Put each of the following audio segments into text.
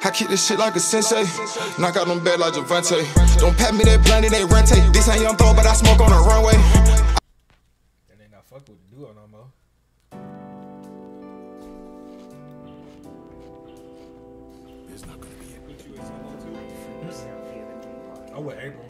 I keep this shit like a sensei. Knock out them bad like Javante. Don't pat me that blunt, it ain't rente. This ain't young throw, but I smoke on the runway. And they not fuck with the duo no more. It's not gonna be it. What you with too? I'm with April.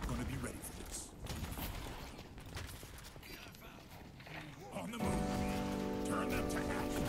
gonna be ready for this. On the move. Turn them to action.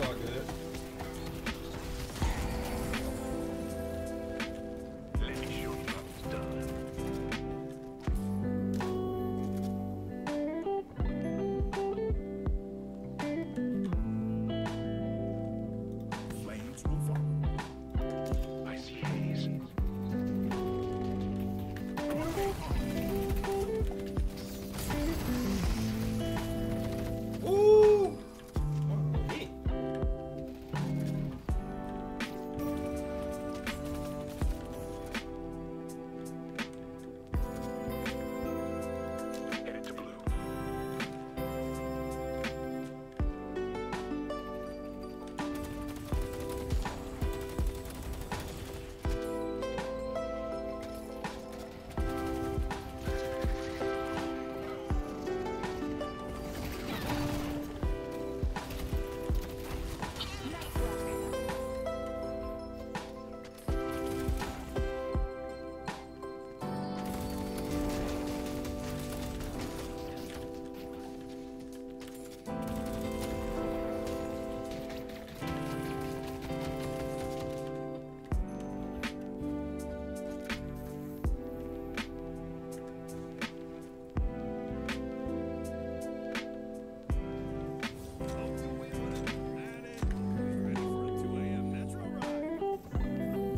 all good. Let me show you how it's done. Flames will follow. I see haze. Ooh! Hit. Headed to blue. Ready for a 2 a.m. Metro ride?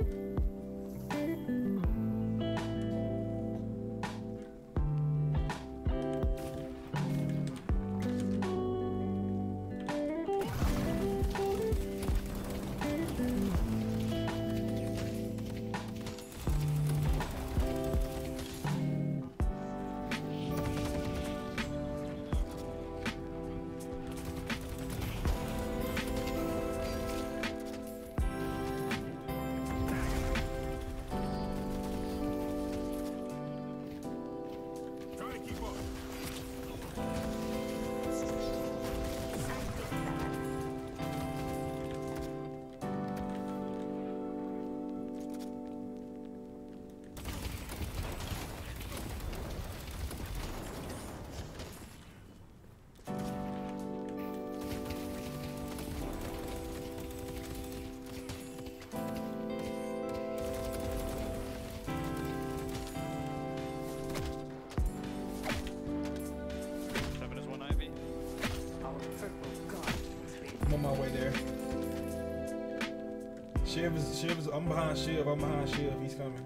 Try to keep up. Seven is one Ivy. I'm on my way there. Shiv is, I'm behind Shiv, he's coming.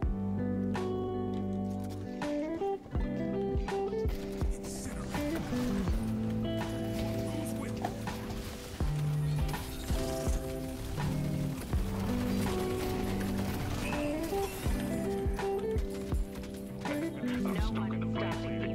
Who's with you? I'm stuck in the flame lane.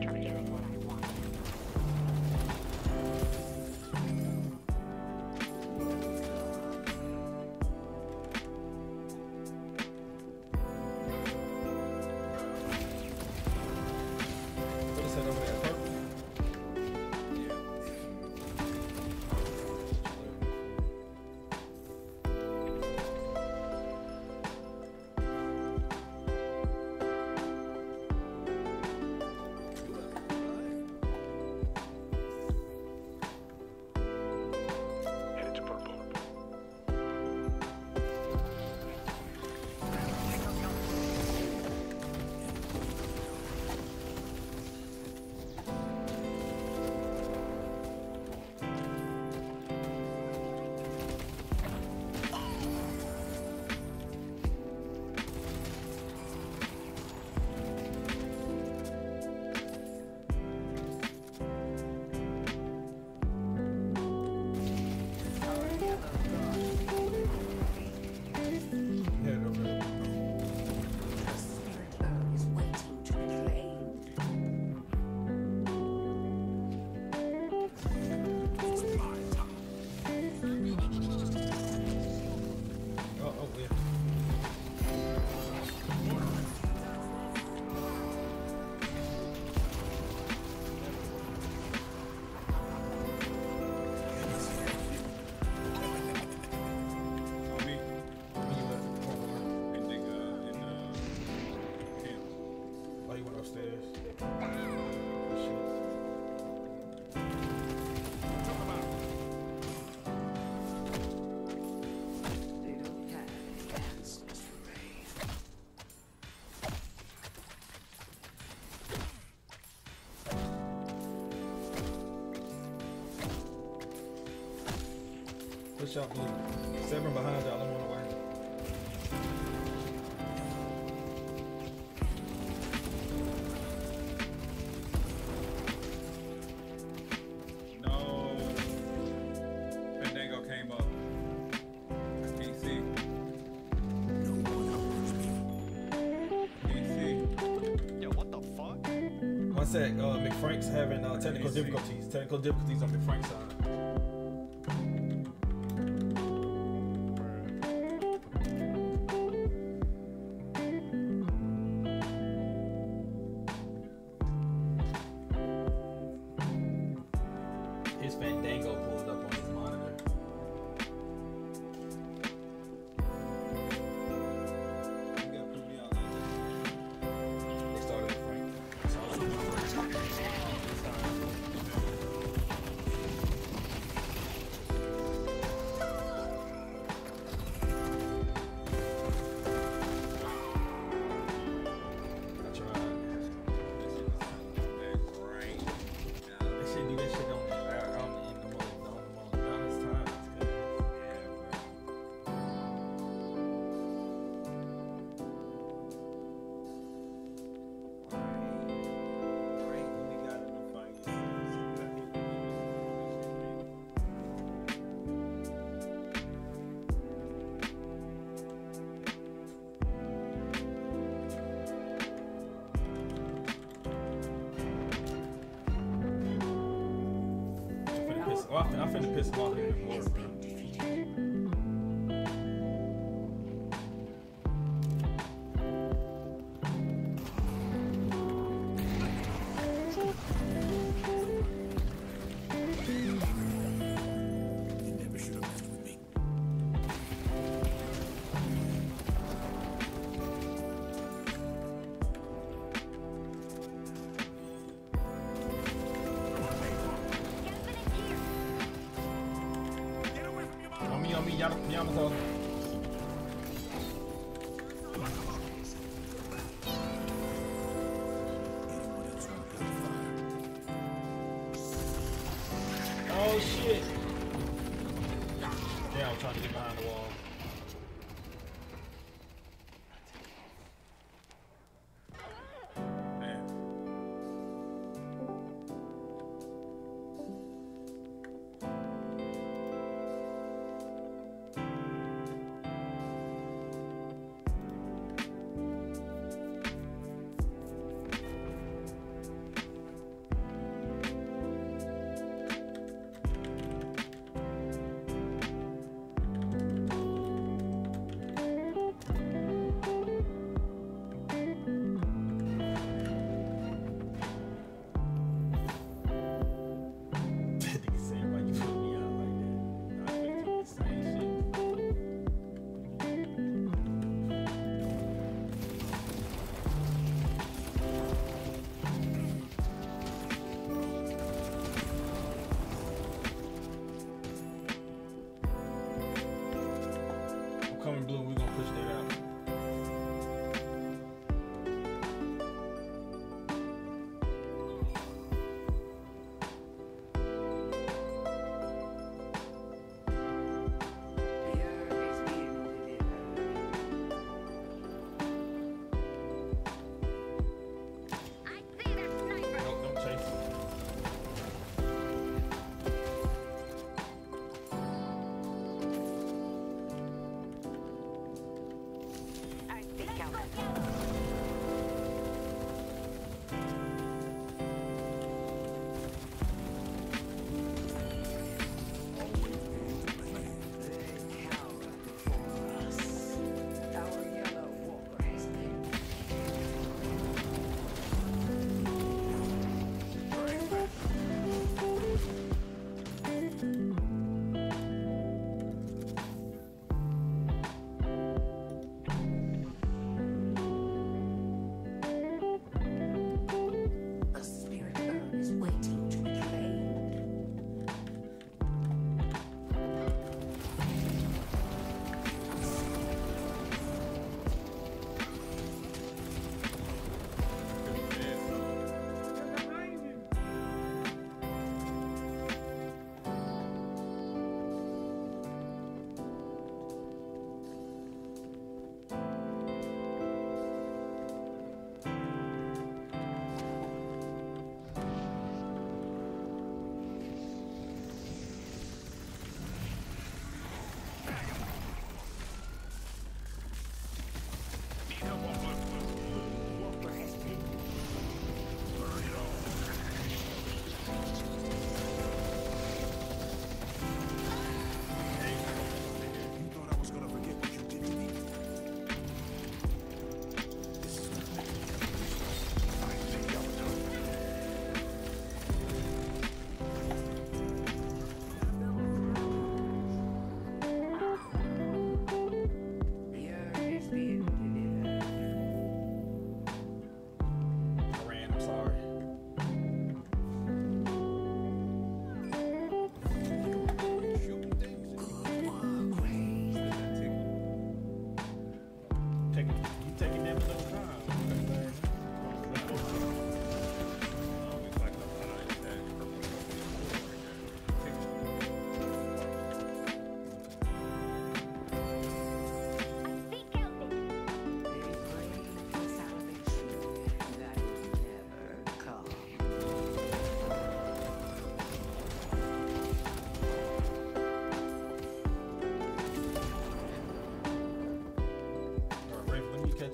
Push out blue. 7 behind y'all. I'm on the way. No. Fandango came up. I can't see. No one outruns me. Can't see. Yo, what the fuck? One sec. McFrank's having technical difficulties. Technical difficulties on McFrank's side. His Fandango pulled up on his monitor. You gotta put me out like that. They started with Frank. So I was I tried. That's right. They should do that shit on the most dumbest time. It's good. Right. We got in the fight. I'm finna piss him off even more, bro. You never should have messed with me. Get away from your mom! On me, Yamato. Anyone else want to play fire? Oh shit! Yeah, I'm trying to get behind the wall. Man. Nigga saying, why you put me out like that? I expect you to say shit. I'm coming blue, we're gonna push that out. Nope, don't chase.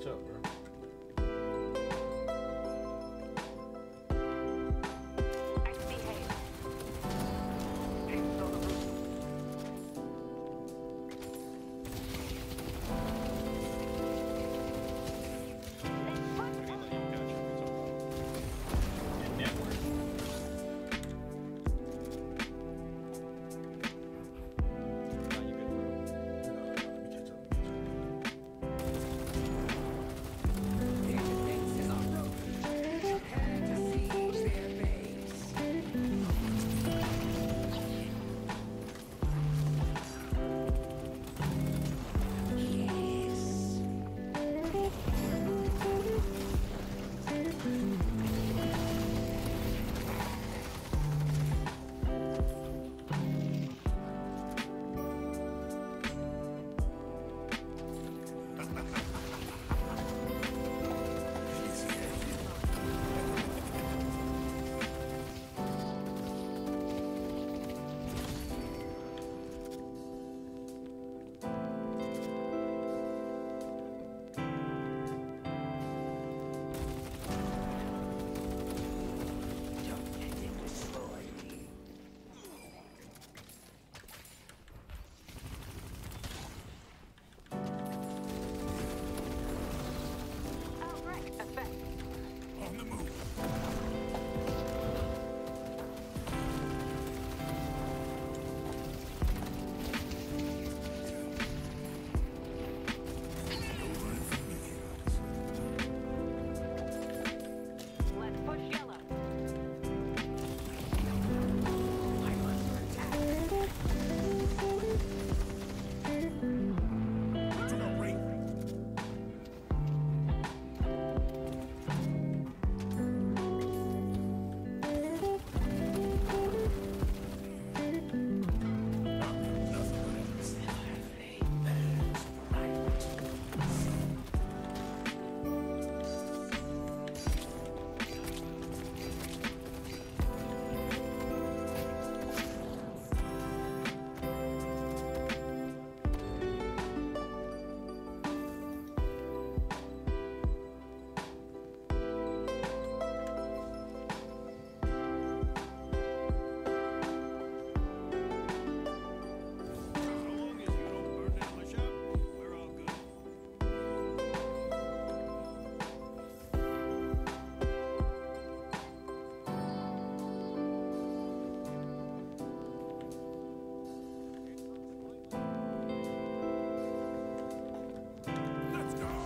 catch up, bro. On the move. Let's push yellow. To the ring. As long as you don't burn down my shop, we're all good. Let's go.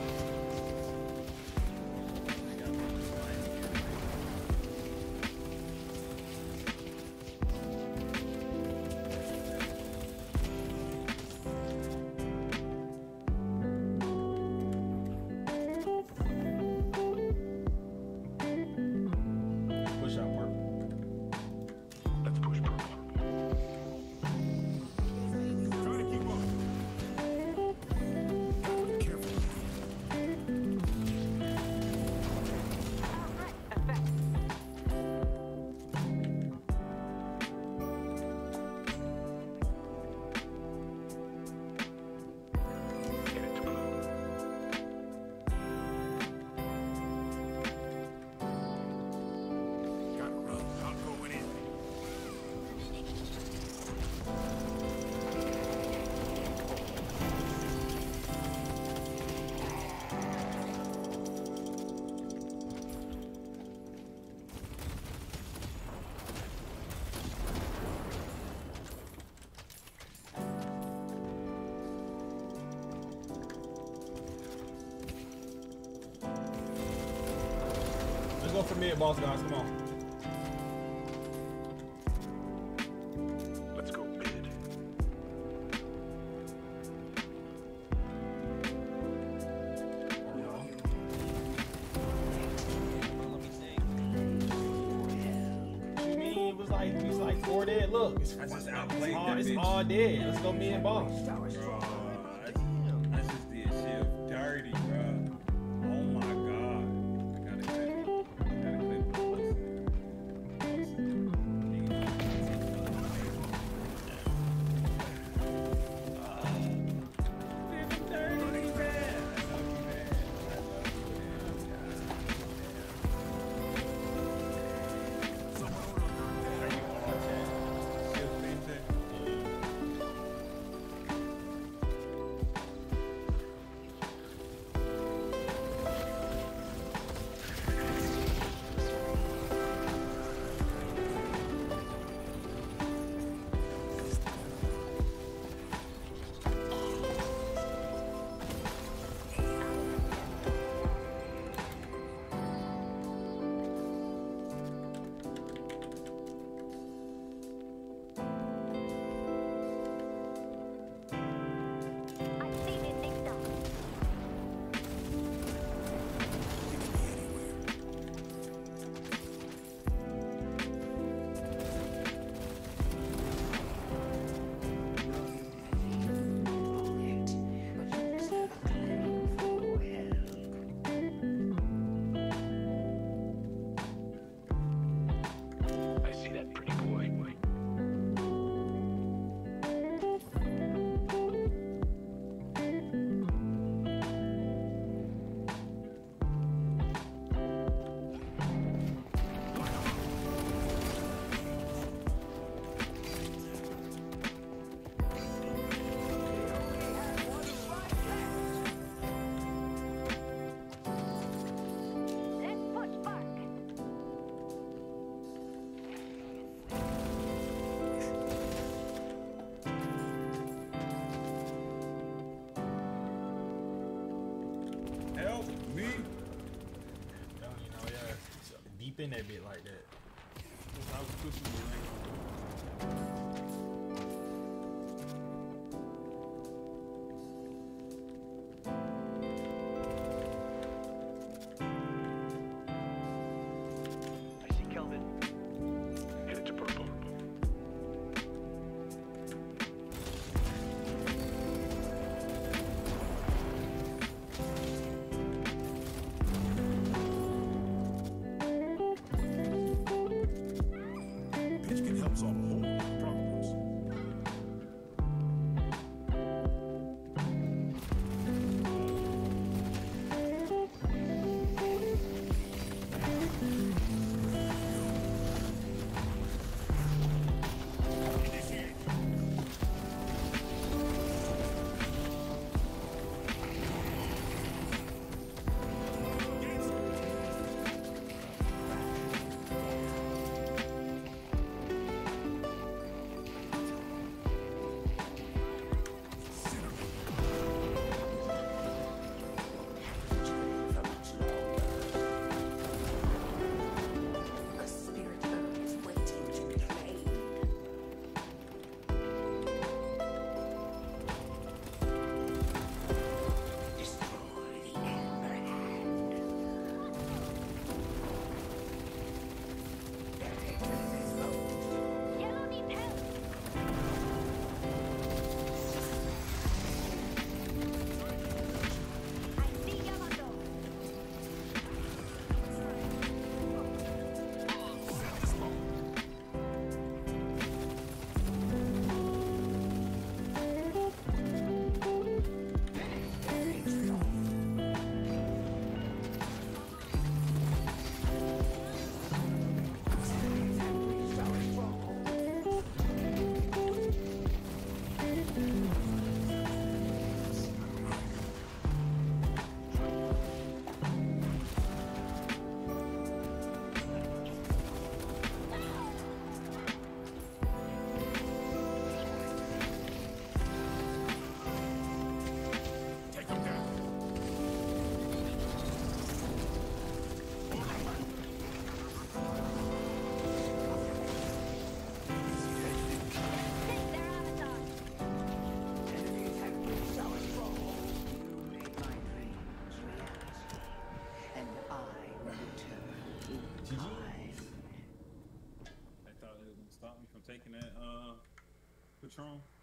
Push out purple. Let's push purple. Try to keep up. Gotta be careful. Effect. Get it to blue. Gotta run. Not going in. Let's go for mid, boss guys. Come on. Let's go mid. What you mean? It was like 4 dead. Look, it's, I just outplayed that it's bitch. all dead. Let's go mid boss. Bro, I just did shit dirty, bro. Oh my god. I gotta clip closer. Dirty, man. deep in that bit like that. I was pushing the lane. I see Kelvin. Headed to purple. Pitch can help solve a whole lot of problems. Initiate. A spirit bird is waiting to be played. Destroy the Ember Hand. Their hatred is exposed. Yellow needs help. I see Yamato. Take them down. Take their avatar. Enemies have reached our stronghold. You made my dreams reality, and I will return in time. They thought it was gonna stop me from taking that Patron.